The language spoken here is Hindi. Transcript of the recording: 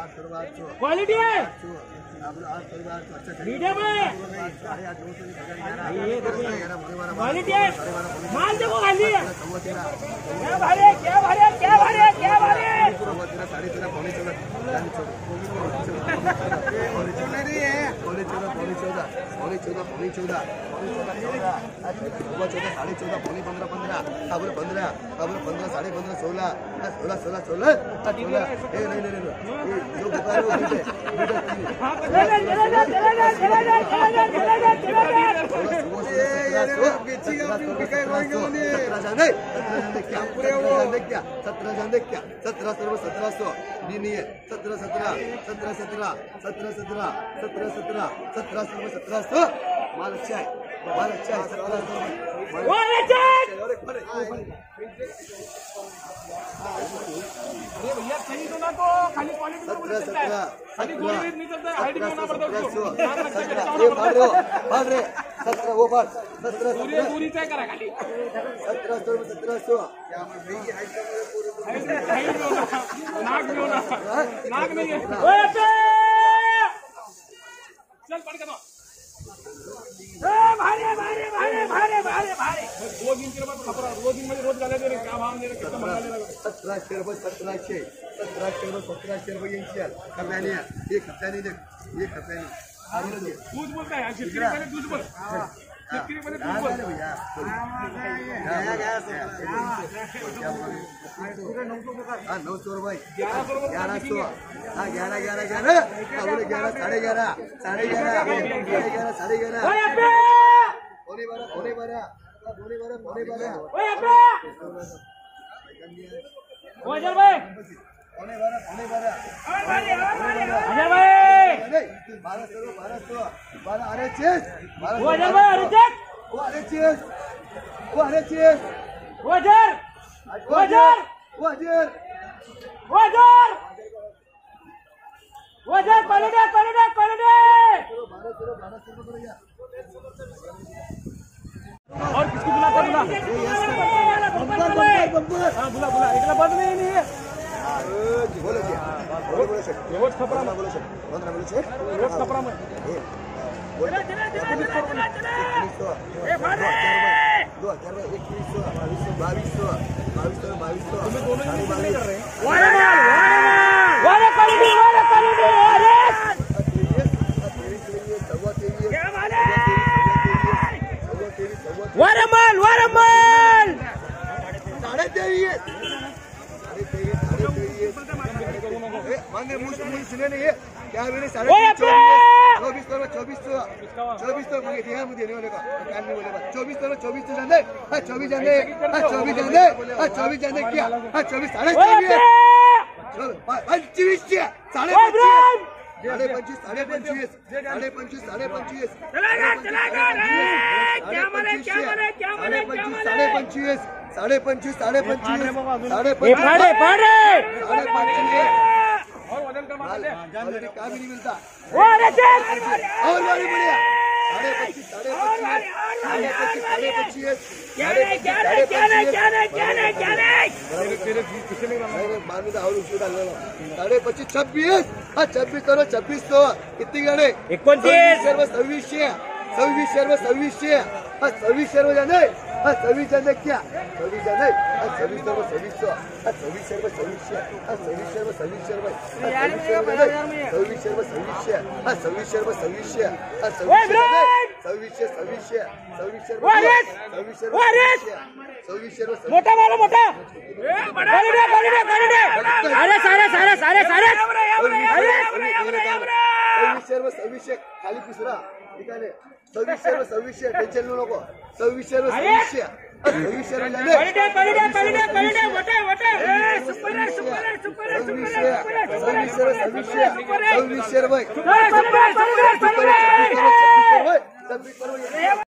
क्वालिटी है मीडियम है, क्वालिटी है, माल देखो खाली है। क्या भारे क्या भारे क्या भारे क्या भारे माल अच्छा है, माल अच्छा है। 17 भैया सही तो ना तो खाली क्वालिटी तो बोल सकता है, खाली गोल रेट नहीं चलता है, हाइट भी होना पड़ता है उसको। ये फाड़ रहे 17 वो फाड़ 17 पूरी तय करा खाली 1700 नाक में होना नाक नहीं है। चल पड़ के भारे भारे भारे भारे भारे भारे 2 दिन के बाद खबर 2 दिन में रोज गाले दे रहे, क्या भाव दे रहे, कितना मंगा ले रहे। 1700 रुपये 1700 रुपये इंचियल खपयानी है। ये खपयानी देख, ये खपयानी दूध बोलता है शेतकरी पहले दूध बोल, शेतकरी पहले दूध बोल भैया। 900 रुपये 1100 हाँ 11 और किसको बुलाता बुला बुला बुला एकला बंद नहीं है बोलो रोज खपरा में बोलो रोज खपरा में वारमाल 23 सुने नहीं है क्या मैंने 24 मुझे दिया मुझे नहीं बोलेगा 24 जाने 24 जाने क्या 24 25 और वजन का माल है क्या भी नहीं मिलता और बढ़िया 26 कितनी गाड़े 26 जाने 26 जाने क्या 26 जाने 26 मोटा वाला मोटा अरे सारे खाली पिसरा ठीक है 26 टेंशन नको 26 जाने